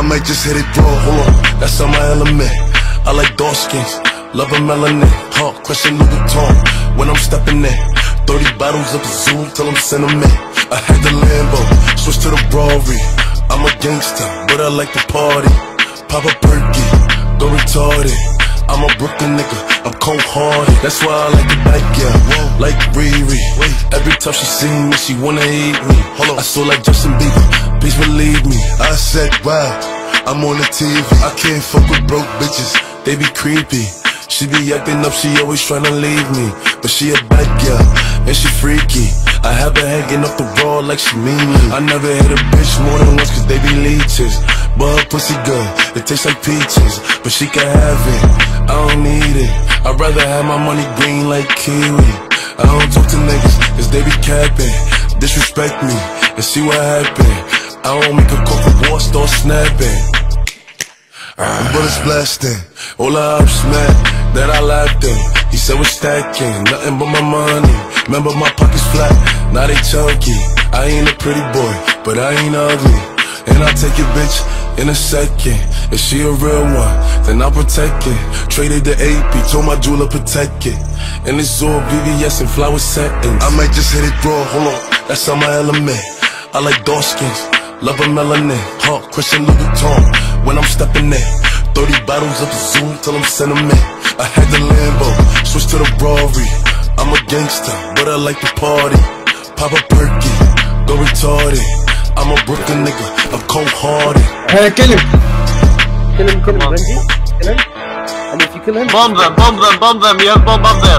might just hit it raw, hold on, that's on my element. I like dark skins, love a melanin. Question Louis Vuitton when I'm stepping in. 30 bottles of the Zoom till I'm sentiment. I had the Lambo, switch to the Rari. I'm a gangster, but I like to party. Pop a perky, go retarded. I'm a Brooklyn nigga, I'm cold-hearted. That's why I like the back, yeah, like Riri. Every time she see me, she wanna eat me. I saw like Justin Bieber, please believe me. I said, wow, I'm on the TV. I can't fuck with broke bitches, they be creepy. She be acting up, she always tryna leave me. But she a bad girl, and she freaky. I have her hanging up the wall like she mean me. I never hit a bitch more than once cause they be leeches. But her pussy good, it tastes like peaches. But she can have it, I don't need it. I'd rather have my money green like kiwi. I don't talk to niggas cause they be capping. Disrespect me and see what happen. I don't make a call for war, start snapping. Bullets blasting, all the ups mad that I laughed in. He said we're stacking, nothing but my money. Remember my pockets flat, now they chunky. I ain't a pretty boy, but I ain't ugly. And I'll take your bitch in a second. If she a real one, then I'll protect it. Traded the AP, told my jeweler protect it. And it's all VVS and flower settings. I might just hit it raw, hold on, that's on my element. I like dark skins, love a melanin. Question Louis Vuitton when I'm stepping in. 30 bottles of the Zoom till I'm sentiment. I had the Lambo, switch to the Rari. I'm a gangster, but I like to party. Pop a perky, go retarded. I'm a Brooklyn nigga, I'm cold-hearted. Kill him, Benji. Kill him. And if you kill him, bomb them. You have bomb up there.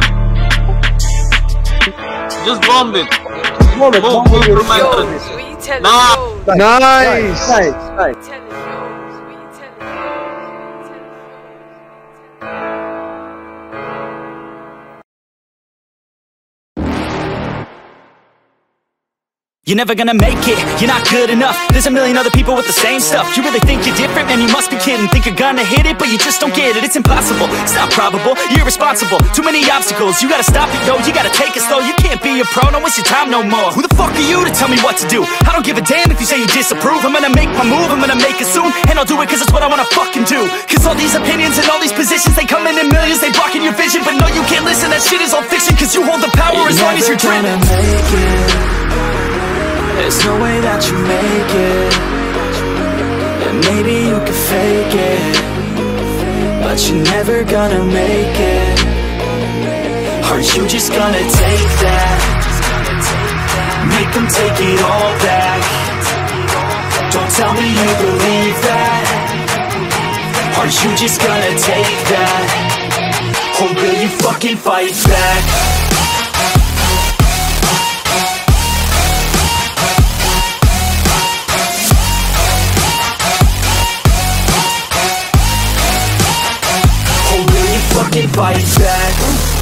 Just bomb it. Bomb it. Nice. You're never gonna make it, you're not good enough. There's a million other people with the same stuff. You really think you're different? Man, you must be kidding. Think you're gonna hit it, but you just don't get it. It's impossible, it's not probable, you're irresponsible. Too many obstacles, you gotta stop it, yo. You gotta take it slow, you can't be a pro. Don't waste your time no more. Who the fuck are you to tell me what to do? I don't give a damn if you say you disapprove. I'm gonna make my move, I'm gonna make it soon. And I'll do it cause it's what I wanna fucking do. Cause all these opinions and all these positions, they come in millions, they blocking your vision. But no, you can't listen, that shit is all fiction. Cause you hold the power as long as you're dreaming. There's no way that you make it. And maybe you can fake it, but you're never gonna make it. Are you just gonna take that? Make them take it all back. Don't tell me you believe that. Are you just gonna take that? Or will you fucking fight back? Fight back.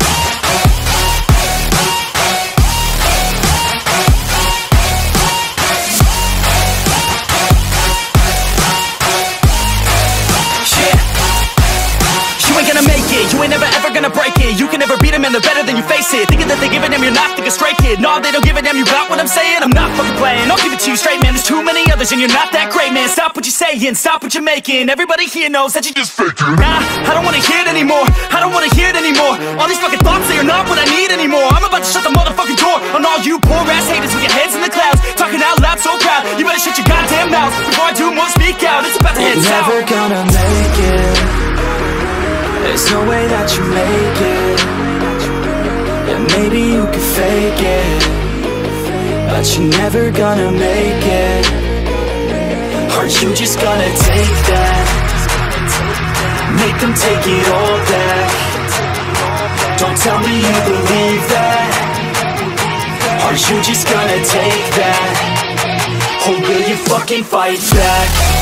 You ain't gonna make it, you ain't never ever gonna break it. You can never beat them and they're better than you face it. Thinking that they give a damn, you're not, think a straight kid. No, they don't give a damn, you got what I'm saying? I'm not fucking playing, I'll give it to you straight, man. There's too many others and you're not that great, man. Stop what you're saying, stop what you're making. Everybody here knows that you just faking. Nah, I don't wanna hear it anymore, I don't wanna hear it anymore. All these fucking thoughts, they are not what I need anymore. I'm about to shut the motherfucking door on all you poor ass haters with your heads in the clouds, talking out loud so proud. You better shut your goddamn mouth before I do more speak out. It's about to head south. Never gonna make it. There's no way that you make it. And maybe you can fake it, but you're never gonna make it. Are you just gonna take that? Make them take it all back. Don't tell me you believe that. Are you just gonna take that? Or will you fucking fight back?